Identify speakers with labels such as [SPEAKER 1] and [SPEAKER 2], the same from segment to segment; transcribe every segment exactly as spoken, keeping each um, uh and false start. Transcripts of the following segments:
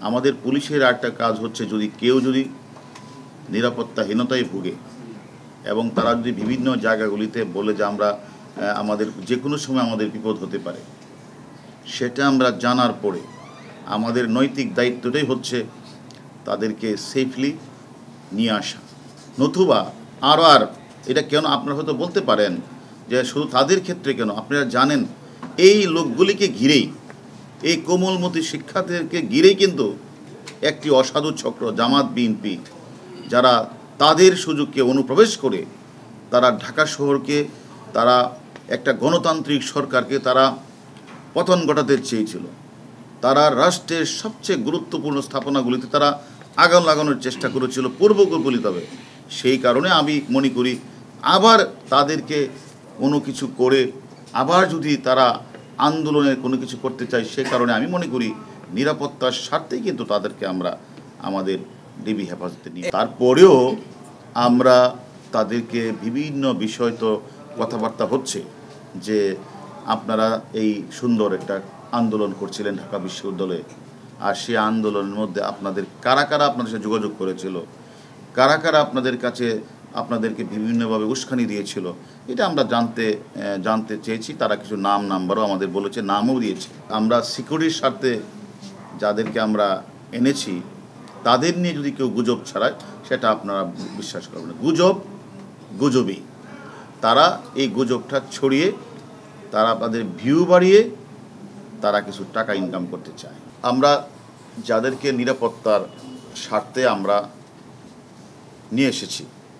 [SPEAKER 1] আমাদের পুলিশের একটা কাজ হচ্ছে, যদি কেউ যদি নিরাপত্তাহীনতায় ভুগে এবং তারা যদি বিভিন্ন জায়গাগুলিতে বলে যে আমরা আমাদের যে কোনো সময় আমাদের বিপদ হতে পারে, সেটা আমরা জানার পরে আমাদের নৈতিক দায়িত্বটাই হচ্ছে তাদেরকে সেফলি নিয়ে আসা। নতুবা আরও আর এটা কেন আপনারা হয়তো বলতে পারেন যে শুধু তাদের ক্ষেত্রে কেন, আপনারা জানেন এই লোকগুলিকে ঘিরেই, এই কোমলমতি শিক্ষার্থীদেরকে ঘিরেই কিন্তু একটি অসাধু চক্র জামাত বিএনপি, যারা তাদের সুযোগকে অনুপ্রবেশ করে তারা ঢাকা শহরকে, তারা একটা গণতান্ত্রিক সরকারকে তারা পতন ঘটাতে চেয়েছিল। তারা রাষ্ট্রের সবচেয়ে গুরুত্বপূর্ণ স্থাপনাগুলিতে তারা আগুন লাগানোর চেষ্টা করেছিল পূর্বকল্পিতভাবে। সেই কারণে আমি মনে করি আবার তাদেরকে কোনো কিছু করে আবার যদি তারা আন্দোলনের কোনো কিছু করতে চায়, সে কারণে আমি মনে করি নিরাপত্তার স্বার্থেই কিন্তু তাদেরকে আমরা আমাদের ডিবি হেফাজতে নিই। তারপরেও আমরা তাদেরকে বিভিন্ন বিষয় তো কথাবার্তা হচ্ছে যে আপনারা এই সুন্দর একটা আন্দোলন করছিলেন ঢাকা বিশ্ববিদ্যালয়ে, আর সেই আন্দোলনের মধ্যে আপনাদের কারা কারা আপনাদের সাথে যোগাযোগ করেছিল, কারা কারা আপনাদের কাছে আপনাদেরকে বিভিন্নভাবে উস্কানি দিয়েছিল, এটা আমরা জানতে জানতে চেয়েছি। তারা কিছু নাম নাম্বারও আমাদের বলেছে, নামও দিয়েছে। আমরা সিকিউরিটির স্বার্থে যাদেরকে আমরা এনেছি তাদের নিয়ে যদি কেউ গুজব ছড়ায়, সেটা আপনারা বিশ্বাস করবেন না। গুজব গুজবই। তারা এই গুজবটা ছড়িয়ে তারা তাদের ভিউ বাড়িয়ে তারা কিছু টাকা ইনকাম করতে চায়। আমরা যাদেরকে নিরাপত্তার স্বার্থে আমরা নিয়ে এসেছি,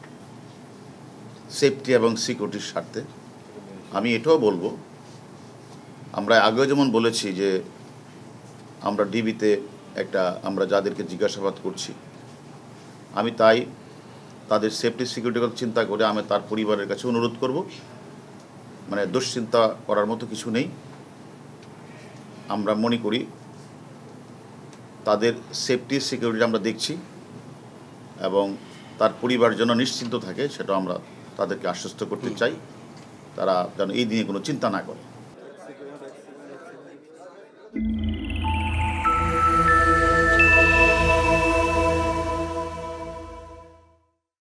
[SPEAKER 1] সেফটি এবং সিকিউরিটির স্বার্থে, আমি এটাও বলবো, আমরা আগেও যেমন বলেছি যে আমরা ডিবিতে একটা আমরা যাদেরকে জিজ্ঞাসাবাদ করছি, আমি তাই তাদের সেফটি সিকিউরিটির কথা চিন্তা করে আমি তার পরিবারের কাছে অনুরোধ করব, মানে দুশ্চিন্তা করার মতো কিছু নেই। আমরা মনে করি তাদের সেফটি সিকিউরিটি আমরা দেখছি এবং তার পরিবার যেন নিশ্চিন্ত থাকে, সেটা আমরা তাদেরকে আশ্বস্ত করতে চাই। তারা যেন এই দিনে কোনো চিন্তা না করে।